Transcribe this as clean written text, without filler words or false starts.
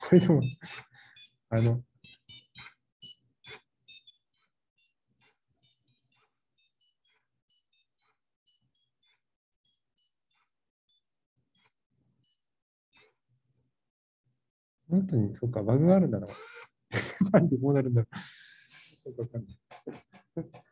これでも、あの、本当に、そっか、バグがあるんだな。なんでこうなるんだろう。よくわかんない。